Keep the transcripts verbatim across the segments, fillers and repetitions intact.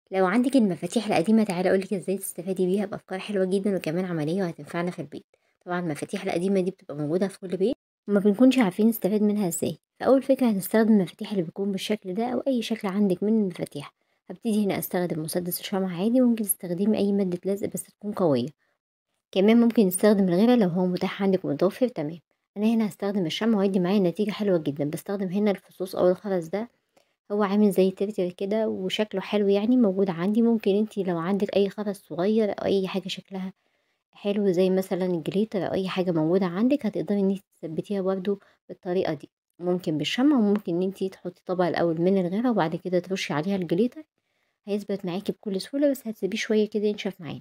لو عندك المفاتيح القديمة تعالي أقولك ازاي تستفادي بيها بأفكار حلوة جدا وكمان عملية وهتنفعنا في البيت. طبعا المفاتيح القديمة دي بتبقى موجودة في كل بيت وما بنكونش عارفين نستفاد منها ازاي. فأول فكرة هنستخدم المفاتيح اللي بيكون بالشكل ده أو أي شكل عندك من المفاتيح. هبتدي هنا أستخدم مسدس الشمع عادي، وممكن تستخدمي أي مادة لزق بس تكون قوية. كمان ممكن نستخدم الغيرة لو هو متاح عندك ومتوفر. تمام. أنا هنا هستخدم الشمع وهيدي معايا نتيجة حلوة جدا. بستخدم هنا الفصوص أو الخرز ده، هو عامل زي ترتر كده وشكله حلو، يعني موجود عندي. ممكن انتي لو عندك اي خرز صغير او اي حاجة شكلها حلو زي مثلا الجليتر او اي حاجة موجودة عندك، هتقدري ان انتي تثبتيها برضو بالطريقة دي. ممكن بالشمع، وممكن ان انتي تحطي طبق الاول من الغيرة وبعد كده ترشي عليها الجليتر. هيثبت معاكي بكل سهولة، بس هتسيبيه شوية كده ينشف معانا.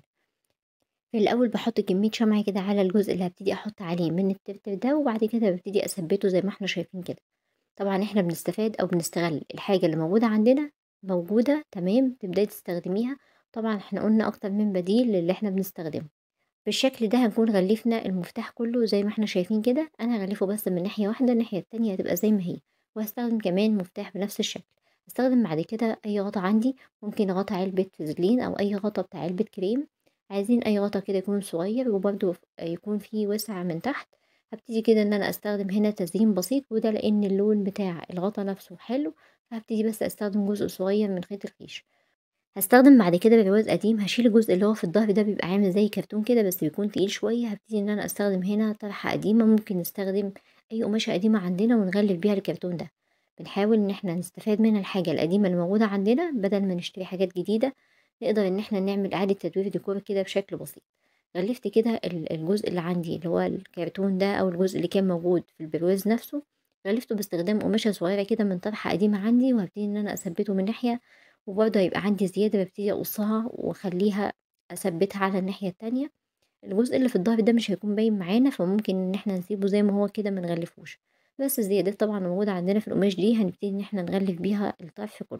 في الاول بحط كمية شمع كده على الجزء اللي هبتدي احط عليه من الترتر ده، وبعد كده ببتدي اثبته زي ما احنا شايفين كده. طبعًا إحنا بنستفاد أو بنستغل الحاجة اللي موجودة عندنا، موجودة تمام، تبدأي تستخدميها. طبعًا إحنا قُلنا أكتر من بديل للي إحنا بنستخدمه. بالشكل ده هنكون غلّفنا المفتاح كلّه زي ما إحنا شايفين كده. أنا هاغلّفه بس من ناحية واحدة، الناحية التانية هتبقى زي ما هي، وهاستخدم كمان مفتاح بنفس الشكل. هاستخدم بعد كده أي غطا عندي، ممكن غطا علبة فازلين أو أي غطا بتاع علبة كريم. عايزين أي غطا كده يكون صغير وبرضه ف يكون فيه وسع من تحت. هابتدي كده إن أنا أستخدم هنا تزيين بسيط، وده لإن اللون بتاع الغطا نفسه حلو. فهابتدي بس أستخدم جزء صغير من خيط الخيش. هاستخدم بعد كده برواز قديم، هاشيل الجزء اللي هو في الضهر ده، بيبقى عامل زي كرتون كده بس بيكون تقيل شوية. هابتدي إن أنا أستخدم هنا طرحة قديمة، ممكن نستخدم أي قماشة قديمة عندنا ونغلف بيها الكرتون ده. بنحاول إن إحنا نستفاد من الحاجة القديمة اللي موجودة عندنا بدل ما نشتري حاجات جديدة. نقدر إن إحنا نعمل إعادة تدوير ديكور كده بشكل بسيط. غلفت كده ال- الجزء اللي عندي اللي هو الكرتون ده أو الجزء اللي كان موجود في البرواز نفسه. غلفته باستخدام قماشة صغيرة كده من طرحة قديمة عندي، وهبتدي إن أنا أثبته من ناحية، وبرضه هيبقى عندي زيادة بابتدي أقصها وأخلّيها أثبّتها على الناحية التانية. الجزء اللي في الضهر ده مش هيكون باين معانا، فممكن إن إحنا نسيبه زي ما هو كده ما نغلّفوش. بس الزيادات طبعًا موجودة عندنا في القماش دي هنبتدي إن إحنا نغلّف بيها الطرف كلّه.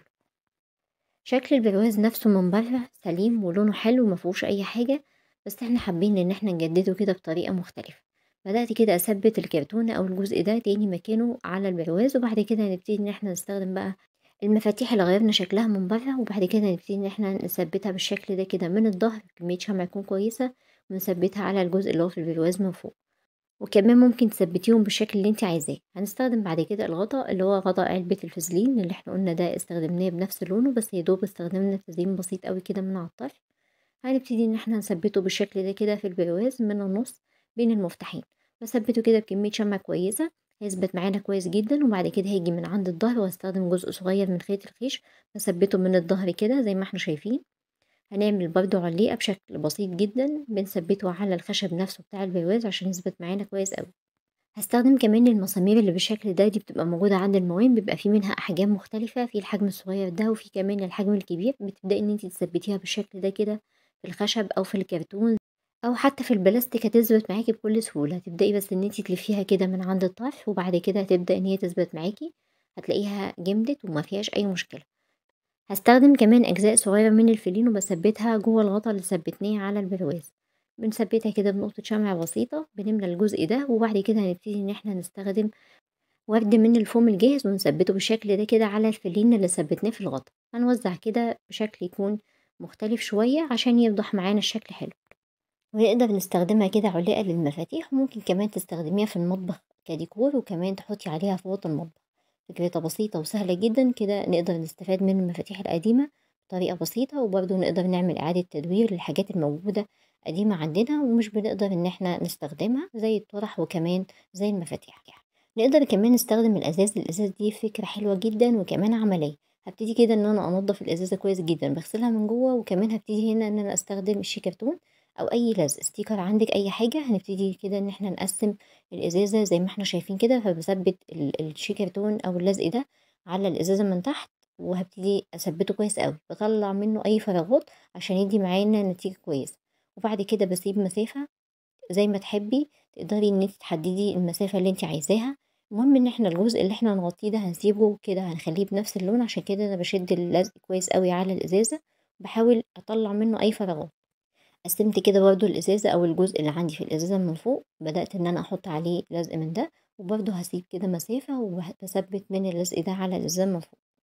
شكل البرواز نفسه من برّه سليم ولونه حلو ما فيهوش أي حاجة، بس إحنا حابين إن إحنا نجدّده كده بطريقة مختلفة. بدأت كده أثبّت الكرتونة أو الجزء ده تاني مكانه على البرواز، وبعد كده هنبتدي إن إحنا نستخدم بقى المفاتيح اللي غيّرنا شكلها من برّه، وبعد كده نبتدي إن إحنا نثبّتها بالشكل ده كده من الضهر، كمية شمع تكون كويسة، ونثبّتها على الجزء اللي هو في البرواز من فوق. وكمان ممكن تثبّتيهم بالشكل اللي أنتِ عايزاه. هنستخدم بعد كده الغطا اللي هو غطا علبة الفازلين اللي إحنا قُلنا ده استخدمناه بنفس لونه، بس يا دوب استخدمنا تزيين بسيط أوي كده من على الطرف. هنبتدي إن إحنا نثبّته بالشكل ده كده في البرواز من النُص بين المفتاحين. باثبّته كده بكمية شمع كويسة، هيثبت معانا كويس جدًا. وبعد كده هاجي من عند الضهر وهاستخدم جزء صغير من خيط الخيش، باثبّته من الضهر كده زي ما إحنا شايفين. هنعمل برضه علّيقة بشكل بسيط جدًا، بنثبّته على الخشب نفسه بتاع البرواز عشان يثبت معانا كويس أوي. هاستخدم كمان المسامير اللي بالشكل ده، دي بتبقى موجودة عند الموين، بيبقى في منها أحجام مختلفة، في الحجم الصغير ده وفي كمان الحجم الكبير. بتبدئي إن أنتِ تثبّتيها بالشكل ده كده في الخشب أو في الكرتون أو حتى في البلاستيك، هتثبت معاكِ بكل سهولة. هتبدئي بس إن أنتِ تلفيها كده من عند الطرف، وبعد كده هتبدأ إن هي تثبت معاكِ. هتلاقيها جمدت وما فيهاش أي مشكلة. هاستخدم كمان أجزاء صغيرة من الفلين وباثبّتها جوّه الغطا اللي ثبّتناه على البرواز. بنثبّتها كده بنقطة شمع بسيطة، بنملى الجزء ده، وبعد كده هنبتدي إن إحنا نستخدم ورد من الفوم الجاهز ونثبّته بالشكل ده كده على الفلين اللي ثبّتناه في الغطا. هنوزّع كده بشكل يكون مختلف شوية عشان يوضح معانا الشكل حلو. ونقدر نستخدمها كده عُلّاقة للمفاتيح، وممكن كمان تستخدميها في المطبخ كديكور وكمان تحطّي عليها فوط المطبخ. فكرتها بسيطة وسهلة جدًا، كده نقدر نستفاد من المفاتيح القديمة بطريقة بسيطة، وبرضه نقدر نعمل إعادة تدوير للحاجات الموجودة قديمة عندنا ومش بنقدر إن إحنا نستخدمها زي الطرح وكمان زي المفاتيح. نقدر كمان نستخدم الأزاز. الإزاز دي فكرة حلوة جدًا وكمان عملية. هابتدي كده إن أنا أنضّف الإزازة كويس جدًا، باغسلها من جوّه، وكمان هابتدي هنا إن أنا أستخدم الشيكرتون أو أي لزق ستيكر عندِك أي حاجة. هنبتدي كده إن إحنا نقسّم الإزازة زي ما إحنا شايفين كده، فباثبّت ال الشيكرتون أو اللزق ده على الإزازة من تحت، وهابتدي أثبّته كويس أوي، باطلّع منه أي فراغات عشان يدّي معانا نتيجة كويسة. وبعد كده باسيب مسافة زي ما تحبي، تقدري إن أنتِ تحددي المسافة اللي أنتِ عايزاها. المهم إن إحنا الجزء اللي إحنا هنغطيه ده هنسيبه كده، هنخليه بنفس اللون، عشان كده أنا باشد اللزق كويس أوي على الإزازة، باحاول أطلّع منه أي فراغات. قسمت كده برضه الإزازة أو الجزء اللي عندي في الإزازة من فوق، بدأت إن أنا أحط عليه لزق من ده، وبرضه هاسيب كده مسافة وباثبت من اللزق ده على الإزازة من فوق.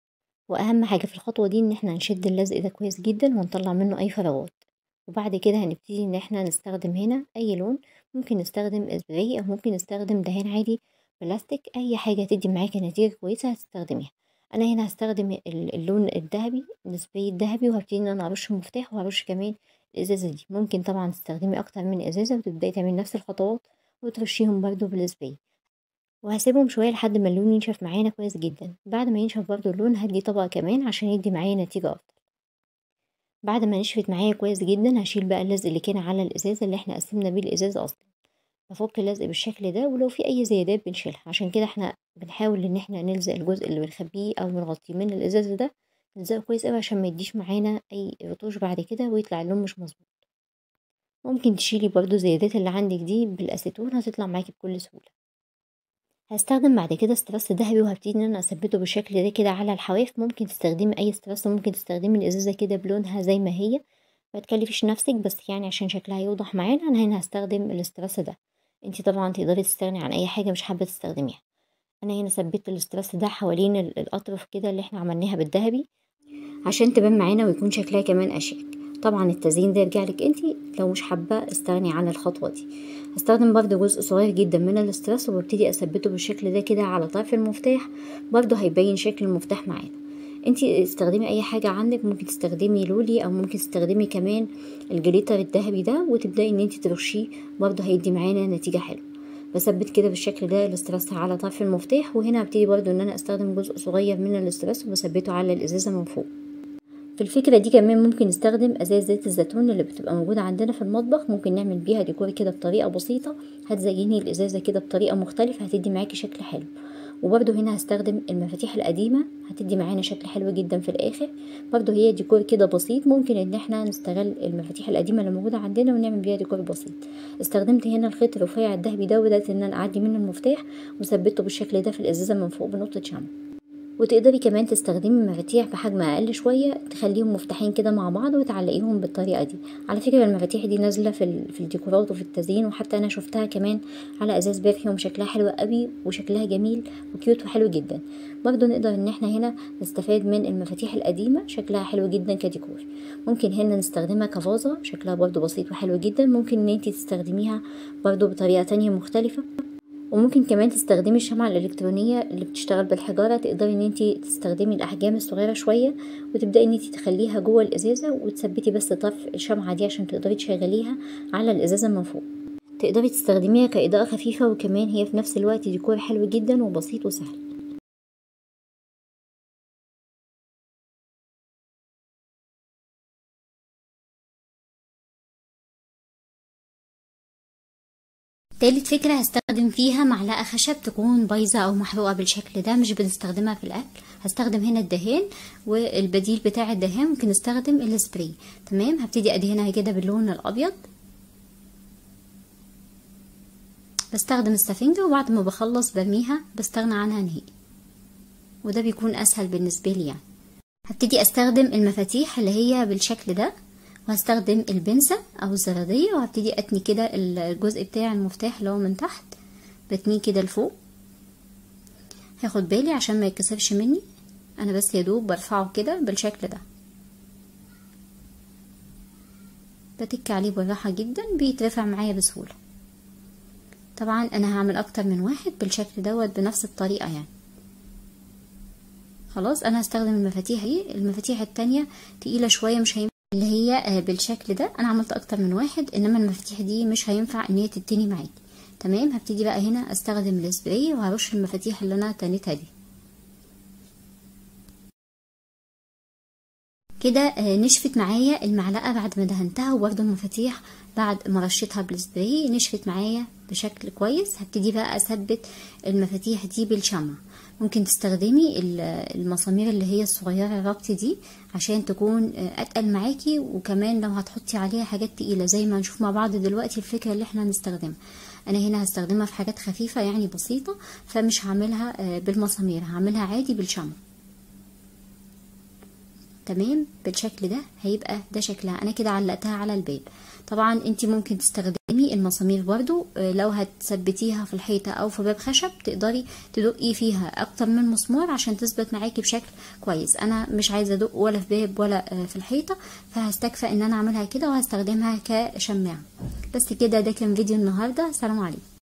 واهم حاجة في الخطوة دي ان احنا نشد اللزق ده كويس جدا ونطلع منه اي فراغات. وبعد كده هنبتدي ان احنا نستخدم هنا اي لون، ممكن نستخدم اسبراي او ممكن نستخدم دهان عادي بلاستيك، اي حاجة تدي معاكي نتيجة كويسة هتستخدميها. انا هنا هستخدم ال- اللون الذهبي، السبراي الذهبي، وهبتدي ان انا ارش المفتاح وهرش كمان الازازة دي. ممكن طبعا تستخدمي اكتر من ازازة وتبدأي تعملي نفس الخطوات وترشيهم برضو بالسبراي، وهسيبهم شوية لحد ما اللون ينشف معانا كويس جدا. بعد ما ينشف برضو اللون هدي طبقة كمان عشان يدي معايا نتيجة افضل. بعد ما نشفت معايا كويس جدا هشيل بقى اللزق اللي كان على الازازة اللي احنا قسمنا بيه الازازة اصلا، بفك اللزق بالشكل ده، ولو في اي زيادات بنشيلها. عشان كده احنا بنحاول ان احنا نلزق الجزء اللي بنخبيه او بنغطيه من الازازة ده، نلزقه كويس قوي عشان ما يديش معانا اي رطوش بعد كده ويطلع اللون مش مظبوط. ممكن تشيلي برضو زيادات اللي عندك دي بالاسيتون، هتطلع معاكي بكل سهولة. هستخدم بعد كده استرس ذهبي وهبتدي ان انا اثبته بالشكل ده كده على الحواف. ممكن تستخدمي اي استرس، ممكن تستخدمي الازازه كده بلونها زي ما هي، ما تكلفيش نفسك، بس يعني عشان شكلها يوضح معانا انا هنا هستخدم الاسترس ده. انتي طبعا تقدري تستغني عن اي حاجه مش حابه تستخدميها. انا هنا ثبت الاسترس ده حوالين ال- الاطراف كده اللي احنا عملناها بالذهبي عشان تبان معانا ويكون شكلها كمان اشيك. طبعا التزيين ده يرجعلك انتي، لو مش حابه استغني عن الخطوه دي. هستخدم برضو جزء صغير جدا من الاسترس وببتدي اثبته بالشكل ده كده على طرف المفتاح، برضو هيبين شكل المفتاح معانا. انتي استخدمي اي حاجه عندك، ممكن تستخدمي لولي او ممكن تستخدمي كمان الجليتر الذهبي ده وتبداي ان انتي ترشيه، برضو هيدي معانا نتيجه حلوه. بثبت كده بالشكل ده الاسترس على طرف المفتاح، وهنا هبتدي برضو ان انا استخدم جزء صغير من الاسترس وبثبته على الازازه من فوق. في الفكرة دي كمان ممكن نستخدم ازاز زيت الزيتون اللي بتبقى موجودة عندنا في المطبخ، ممكن نعمل بيها ديكور كده بطريقة بسيطة، هتزيني الازازة كده بطريقة مختلفة هتدي معاكي شكل حلو. وبرده هنا هستخدم المفاتيح القديمة، هتدي معانا شكل حلو جدا في الاخر. برده هي ديكور كده بسيط، ممكن ان احنا نستغل المفاتيح القديمة اللي موجودة عندنا ونعمل بيها ديكور بسيط. استخدمت هنا الخيط الرفيع الذهبي ده، وبدأت ان انا اعدي منه المفتاح وثبته بالشكل ده في الازازة من فوق بنقطة شمع. وتقدري كمان تستخدمي مفاتيح بحجم اقل شويه تخليهم مفتاحين كده مع بعض وتعلقيهم بالطريقه دي. على فكره المفاتيح دي نازله في ال- في الديكورات وفي التزيين، وحتى انا شفتها كمان على ازاز برفيوم شكلها حلو قوي وشكلها جميل وكيوت وحلو جدا. برضو نقدر ان احنا هنا نستفاد من المفاتيح القديمه، شكلها حلو جدا كديكور. ممكن هنا نستخدمها كفازه، شكلها برضو بسيط وحلو جدا. ممكن ان انتي تستخدميها برضو بطريقه تانية مختلفه. وممكن كمان تستخدمي الشمعة الإلكترونية اللي بتشتغل بالحجارة، تقدري ان انتي تستخدمي الأحجام الصغيرة شوية وتبدأي ان انتي تخليها جوه الإزازة وتثبتي بس طرف الشمعة دي عشان تقدري تشغليها على الإزازة من فوق. تقدري تستخدميها كإضاءة خفيفة، وكمان هي في نفس الوقت ديكور حلو جدا وبسيط وسهل. تالت فكرة هستخدم فيها معلقة خشب تكون بايظة او محروقة بالشكل ده، مش بنستخدمها في الاكل. هستخدم هنا الدهان، والبديل بتاع الدهان ممكن نستخدم السبراي. تمام، هبتدي ادهنها كده باللون الابيض. بستخدم السفنجة وبعد ما بخلص برميها بستغنى عنها نهائي، وده بيكون اسهل بالنسبة لي يعني. هبتدي استخدم المفاتيح اللي هي بالشكل ده، وهستخدم البنسة او الزرادية، وهبتدي اتني كده الجزء بتاع المفتاح اللي هو من تحت، بتنيه كده لفوق. هاخد بالي عشان ما يتكسرش مني، انا بس يدوب برفعه كده بالشكل ده، بتك عليه بالراحة جدا بيترفع معايا بسهولة. طبعا انا هعمل اكتر من واحد بالشكل دوت بنفس الطريقة يعني. خلاص انا هستخدم المفاتيح دي، المفاتيح التانية تقيلة شوية مش هينفع اللي هي بالشكل ده. انا عملت اكتر من واحد، انما المفاتيح دي مش هينفع ان هي تتني معاكي. تمام، هبتدي بقى هنا استخدم السبراي وهرش المفاتيح اللي انا تنيتها دي كده. نشفت معايا المعلقة بعد ما دهنتها، وبرده المفاتيح بعد ما رشيتها بالسبراي نشفت معايا بشكل كويس. هبتدي بقى اثبت المفاتيح دي بالشمع. ممكن تستخدمي المسامير اللي هي الصغيرة الربط دي عشان تكون اتقل معاكي، وكمان لو هتحطي عليها حاجات تقيلة زي ما هنشوف مع بعض دلوقتي الفكرة اللي احنا هنستخدمها. انا هنا هستخدمها في حاجات خفيفة يعني بسيطة، فمش هعملها بالمسامير، هعملها عادي بالشمع. تمام، بالشكل ده هيبقى ده شكلها. انا كده علقتها على الباب. طبعا انتي ممكن تستخدمي المسامير برضو لو هتثبتيها في الحيطة او في باب خشب تقدري تدقي فيها اكتر من مسمار عشان تثبت معاكي بشكل كويس. انا مش عايزة ادق ولا في باب ولا في الحيطة، فهستكفى ان انا اعملها كده وهستخدمها كشماعة. بس كده، ده كان فيديو النهاردة. سلام عليكم.